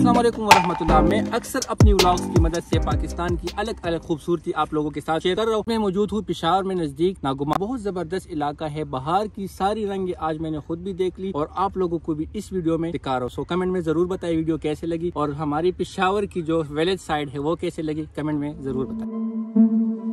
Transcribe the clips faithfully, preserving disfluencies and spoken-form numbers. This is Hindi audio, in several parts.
अस्सलाम वालेकुम वरहमतुल्लाह। मैं अक्सर अपनी व्लॉग्स की मदद से पाकिस्तान की अलग अलग खूबसूरती आप लोगों के साथ शेयर कर रहा हूँ। मैं मौजूद हूँ पेशावर में नजदीक नागुमा। बहुत जबरदस्त इलाका है, बाहर की सारी रंगें आज मैंने खुद भी देख ली और आप लोगों को भी इस वीडियो में दिखा रहा हूँ। सो कमेंट में जरूर बताए वीडियो कैसे लगी और हमारी पेशावर की जो विलेज साइड है वो कैसे लगी, कमेंट में जरूर बताए।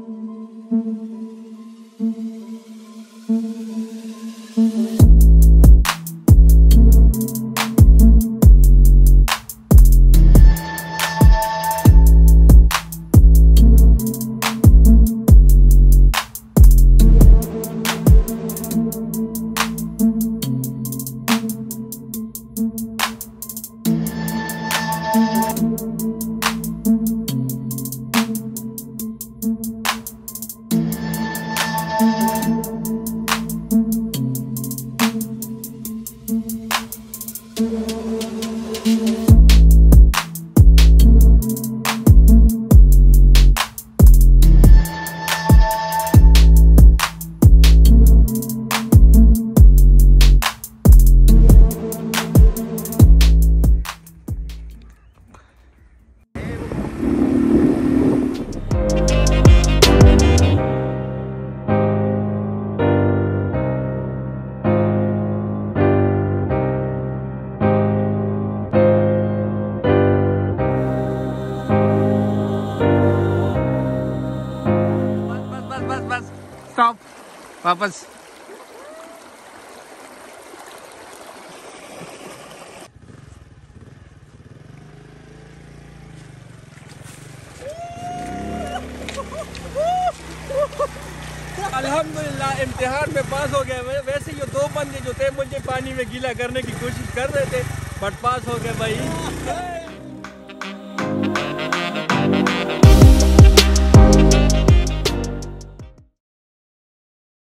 स्टॉप, वापस। अल्हम्दुलिल्लाह इम्तिहान में पास हो गया। वैसे ये दो बंदे जो थे मुझे पानी में गीला करने की कोशिश कर रहे थे बट पास हो गए भाई।